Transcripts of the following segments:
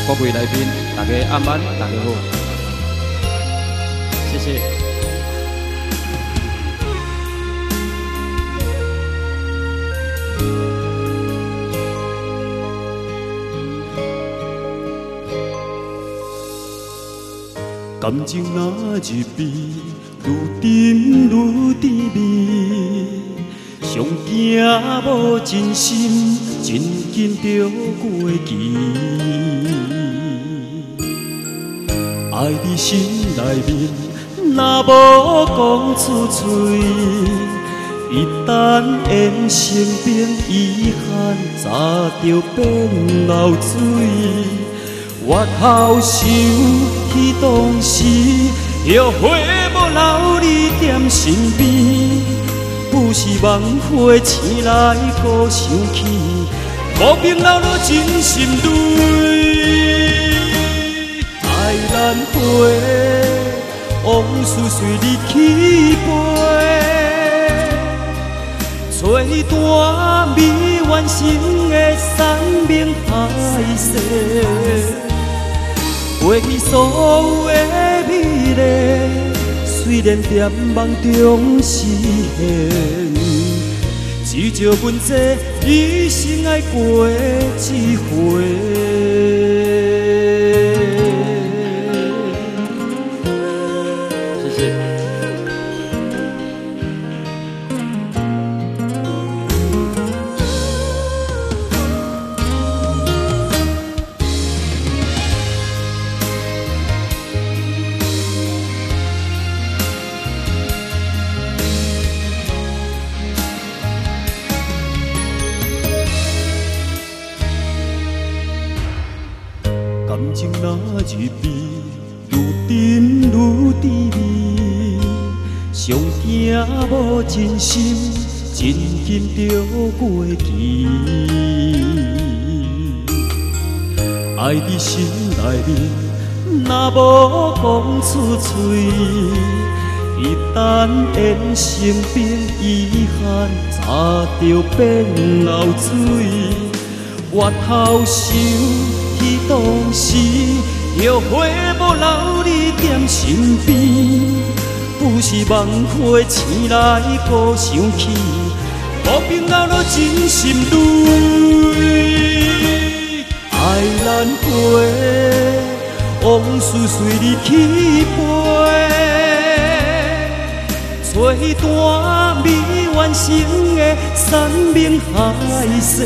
各位来宾，大家晚安，大家好，谢谢。 感情若入味，愈甜愈甜蜜，上惊无真心，真紧就过期。爱伫心内面，若无讲出嘴，一旦缘成冰，遗憾早就变流水。我头想起当时，后悔无留你踮身边，不是梦回醒来搁想起，无冰流落真心泪。爱难回，往事随你去飞，吹断未完成的山盟海誓。过去所有的美丽，虽然在梦中实现，只招阮这一生爱过一回。 谢谢。 感情若入味，愈甜愈甜蜜，上惊无真心，真紧就过期。爱伫心内面，若无讲出嘴，一旦缘成冰，遗憾早就变流水。我头想起当时，后悔无留你踮身边，不是梦回醒来搁想起，无冰流落真心泪。爱难回，往事随你去飞，吹断未完成的山盟海誓。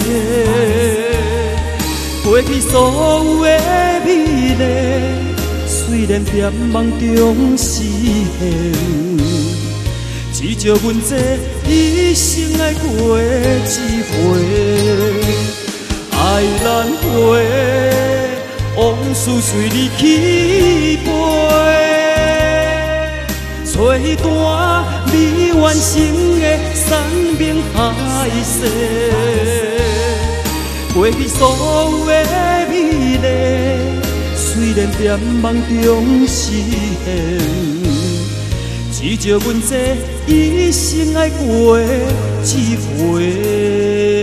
过去所有的美丽，虽然在梦中实现，只招阮这一生爱过一回。爱难回，往事随你去飞，吹断未完成的山盟海誓。过去所有的美丽，虽然在梦中实现，只招阮这一生爱过一回。